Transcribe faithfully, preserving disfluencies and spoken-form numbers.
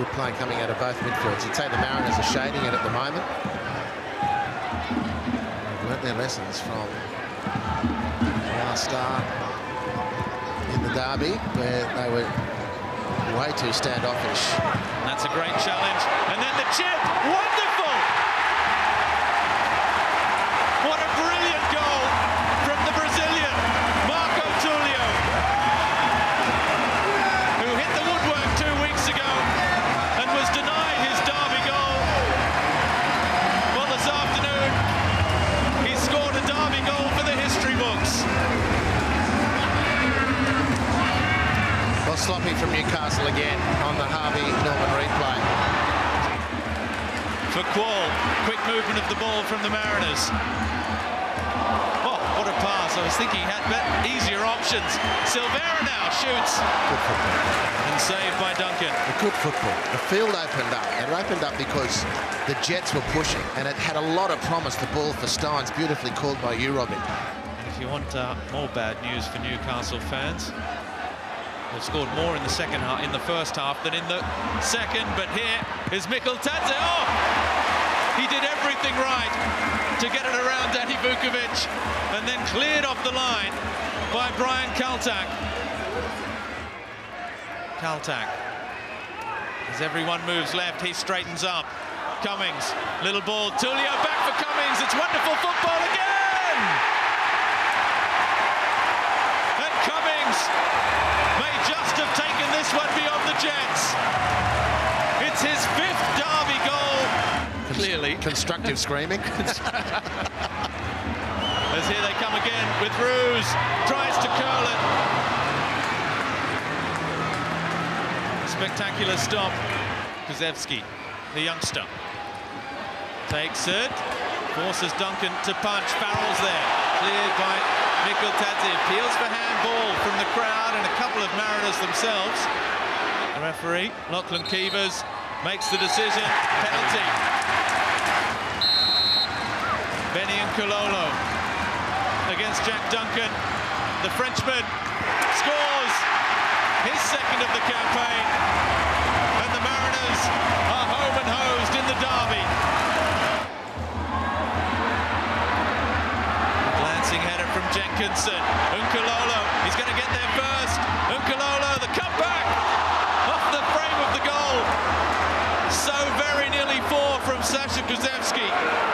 good play coming out of both midfields. You'd say the Mariners are shading it at the moment. They've learnt their lessons from last start in the derby, where they were way too standoffish. That's a great challenge. And then the chip. Wonderful! What a brilliant goal from the Brazilian, Marco Tulio, who hit the woodwork two weeks ago and was denied his derby goal. Well, this afternoon, he scored a derby goal for the history books. Well, sloppy from Newcastle again on the Harvey Norman replay. For Quall, quick movement of the ball from the Mariners. Oh, what a pass. I was thinking he had better, easier options. Silvera now shoots. Good football. And saved by Duncan. A good football. The field opened up. It opened up because the Jets were pushing, and it had a lot of promise. The ball for Steins, beautifully called by you, Robbie. And if you want uh, more bad news for Newcastle fans, they've scored more in the second half, in the first half than in the second. But here is Mikkel Tadze. Oh, he did everything right to get it around Danny Vukovic, and then cleared off the line by Brian Kaltak. Kaltak, as everyone moves left, he straightens up. Cummings, little ball, Tulio back for Cummings. It's wonderful football again. And Cummings may just have taken this one beyond the Jets. It's his fifth derby goal. Clearly. Constructive screaming. As here they come again with Ruse. Tries to curl it. Spectacular stop. Kozewski, the youngster, takes it. Forces Duncan to punch. Farrell's there. Cleared by Mikkel Tadze. Appeals for handball from the crowd and a couple of Mariners themselves. The referee, Lachlan Keevers, makes the decision. Penalty. Benny and Kololo against Jack Duncan. The Frenchman scores his second of the campaign. And the Mariners are home and hosed in the derby. Glancing header from Jenkinson. Unkololo, he's going to get there first. Unkololo, the cutback off the frame of the goal. So very nearly four from Sasha Kozewski.